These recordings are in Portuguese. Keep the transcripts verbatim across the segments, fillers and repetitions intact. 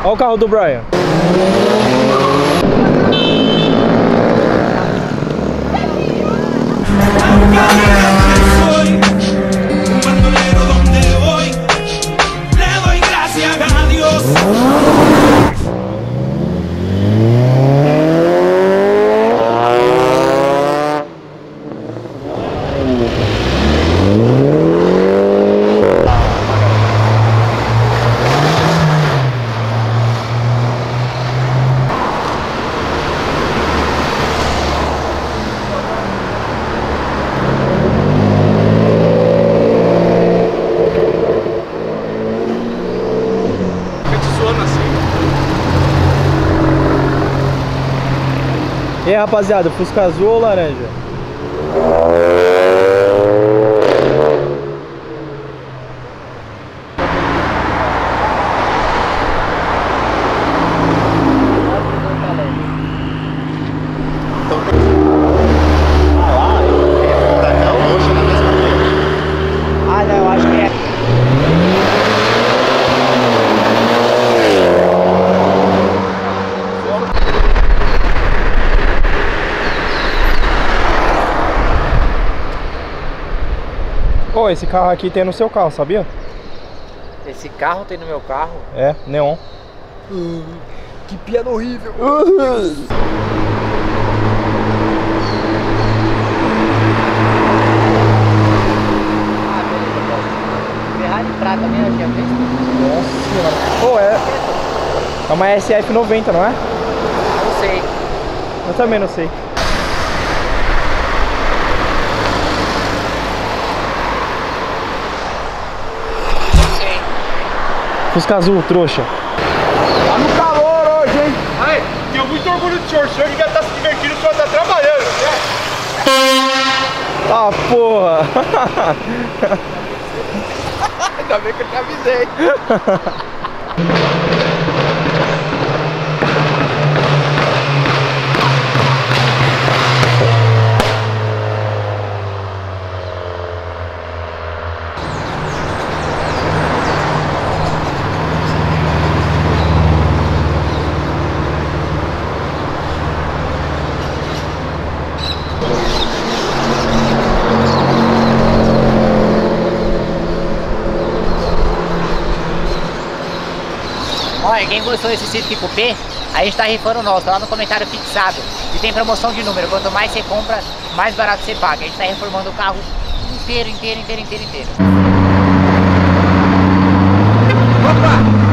Olha o carro do Brian. E aí, rapaziada, Fusca azul ou laranja? Ah, não, eu acho que é. Pô, esse carro aqui tem no seu carro, sabia? Esse carro tem no meu carro? É, neon. Uh, que piada horrível. Uh. Ah, beleza. Ferrari prata mesmo, já fez? Nossa senhora. Pô, é. É uma S F noventa, não é? Não sei. Eu também não sei. Fusca azul, trouxa. Tá no calor hoje, hein? Ai, tenho muito orgulho do senhor. O senhor devia estar se divertindo, o senhor tá trabalhando, né? Ah, porra! Ainda bem que eu te avisei. Olha, quem gostou desse Civic Coupé, a gente tá rifando o nosso, tá lá no comentário fixado. E tem promoção de número, quanto mais você compra, mais barato você paga. A gente tá reformando o carro inteiro, inteiro, inteiro, inteiro, inteiro. Opa!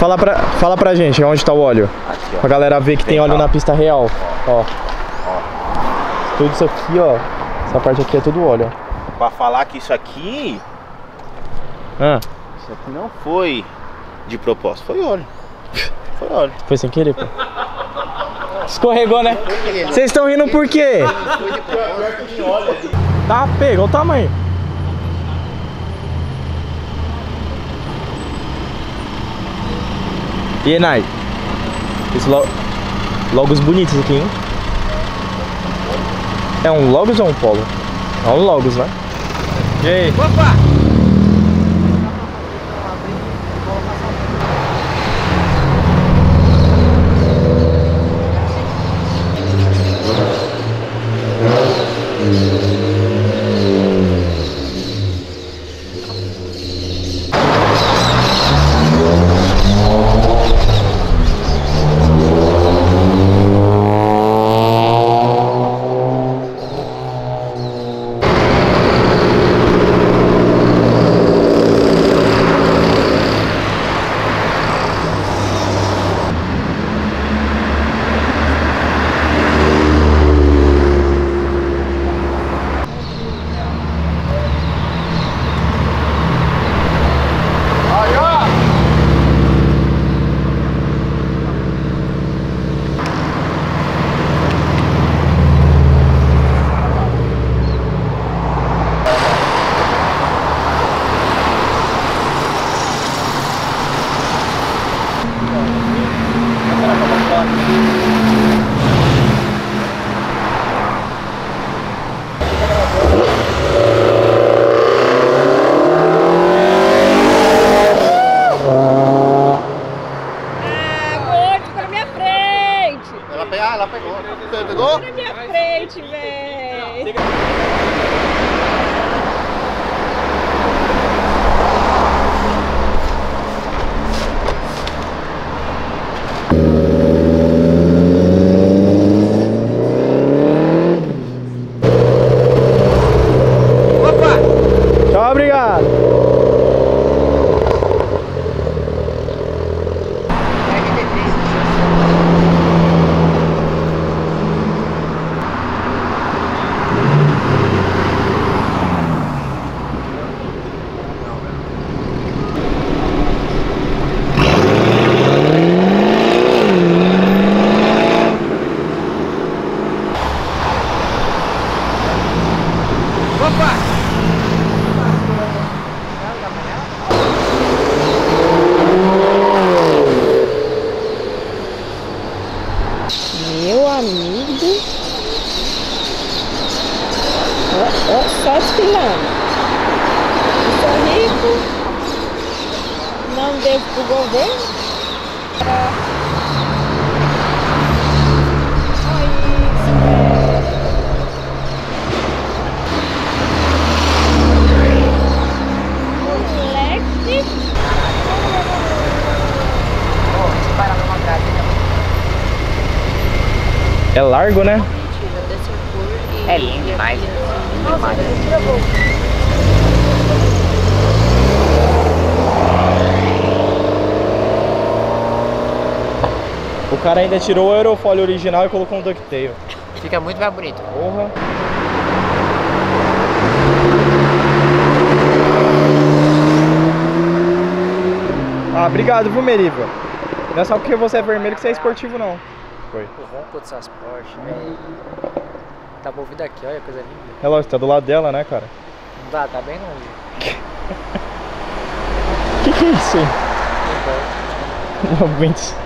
Fala pra, fala pra gente onde tá o óleo. Aqui, ó. Pra galera ver que tem, tem óleo ó. na pista real. Ó. ó. Tudo isso aqui, ó. Essa parte aqui é tudo óleo. Pra falar que isso aqui... Ah. Isso aqui não foi de propósito, foi óleo. Foi óleo. Foi sem querer, pô. Escorregou, né? Vocês estão rindo por quê? Tá, pega, olha o tamanho. E aí, Nai? Esse lo... logos bonitos aqui, hein? É um logos ou um polo? É um logos, né? E aí? Opa! Ela pegou. Você pegou? Na minha frente, velho. Opa! Tchau, obrigado. Meu amigo, ó, ó, só desfilando. Sou rico, não devo pro governo. É largo, né? É lindo demais. demais. O cara ainda tirou o aerofólio original e colocou um ducktail. Fica muito mais bonito. Porra. Ah, obrigado, viu, Meriva? Não é só porque você é vermelho que você é esportivo, não. Foi. O ronco do transporte, velho. Tá movido aqui, olha, coisa linda. É lógico, tá do lado dela, né, cara? Não dá, tá bem longe. Que que é isso aí? Movimentos.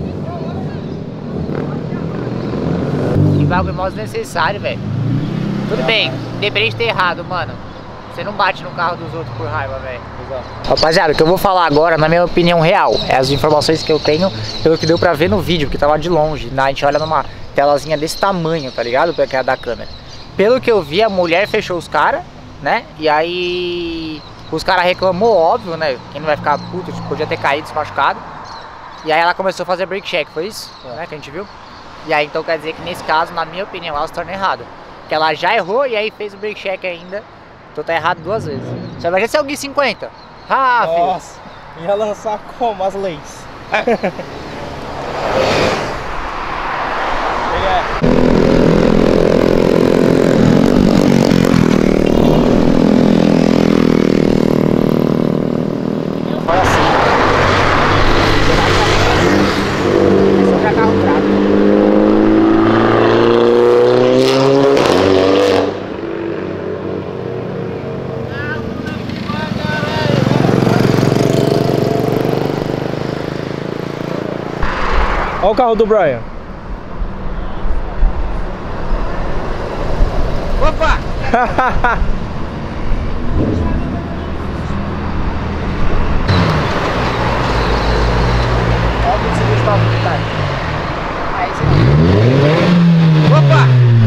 Que bagulho mais desnecessário, velho. Tudo bem, independente de ter errado, mano. Você não bate no carro dos outros por raiva, velho. Rapaziada, o que eu vou falar agora, na minha opinião real, é as informações que eu tenho pelo que deu pra ver no vídeo, porque tava de longe. A gente olha numa telazinha desse tamanho, tá ligado? Que é da câmera. Pelo que eu vi, a mulher fechou os caras, né? E aí os caras reclamou, óbvio, né? Quem não vai ficar puto, tipo, podia ter caído, se machucado. E aí ela começou a fazer break check, foi isso? É. Né, que a gente viu? E aí então quer dizer que nesse caso, na minha opinião, ela se torna errada. Porque ela já errou e aí fez o break check ainda. Então tá errado duas vezes. Você vai ver se é o Gui cinquenta. Ah, filho. Nossa, ia lançar como as leis? Foi assim. É só pra carro fraco. Olha o carro do Brian. Opa! Olha o que você viu, tá? Aí você... Opa!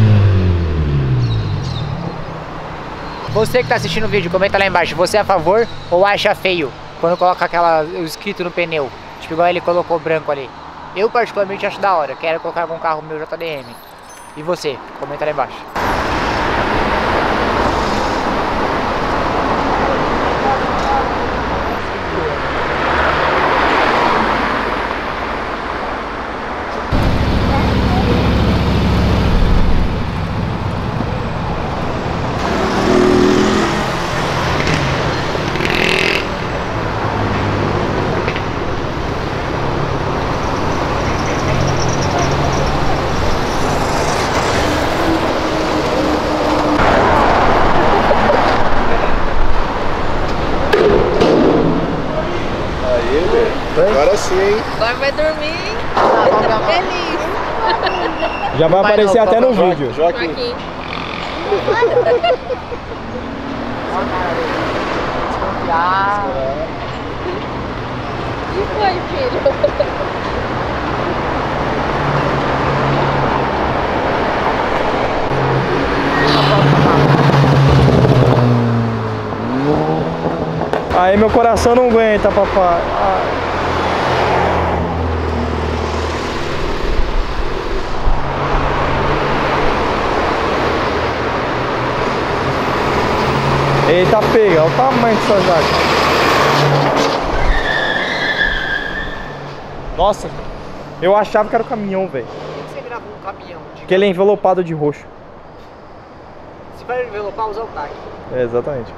Você que tá assistindo o vídeo, comenta lá embaixo. Você é a favor ou acha feio quando coloca aquela, o escrito no pneu? Tipo igual ele colocou branco ali. Eu particularmente acho da hora, quero colocar algum carro meu J D M. E você? Comenta lá embaixo. Agora sim, hein? Agora vai dormir. Feliz. Já vai aparecer até no vídeo. Joaquim. Aqui. Desconfiar. O que foi, filho? Aí meu coração não aguenta, papai. Ai. Eita, pega, olha o tamanho dessa jaca. Nossa, eu achava que era o caminhão, velho. Por que você gravou um caminhão? Porque ele é envelopado de roxo. Se vai envelopar, usar o tag. É, exatamente.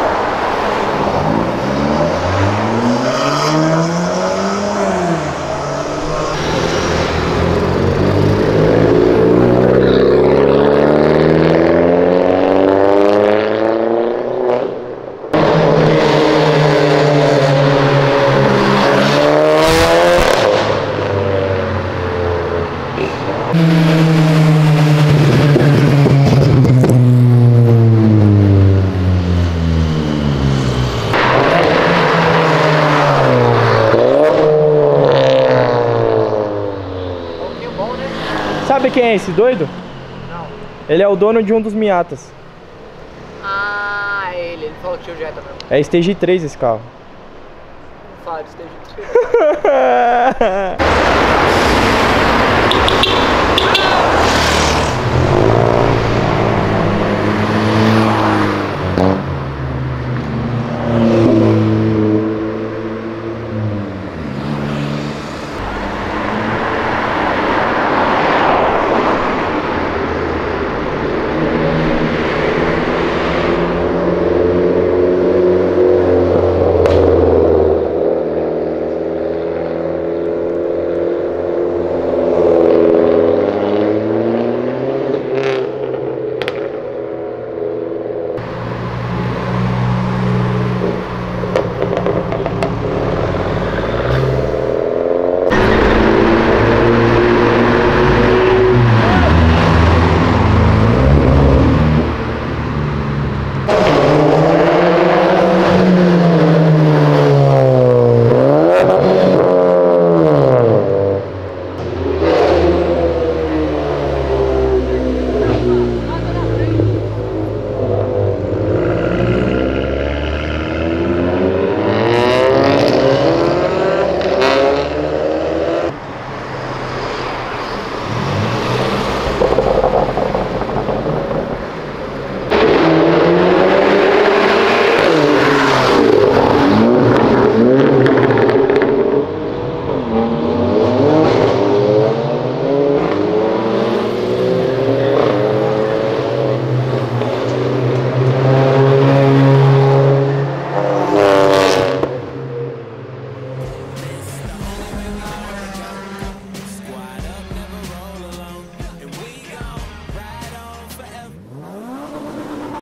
Sabe quem é esse doido? Não. Ele é o dono de um dos Miatas. Ah, ele. Ele falou que tinha o Jetta mesmo. É Stage três esse carro. Não fala de Stage três.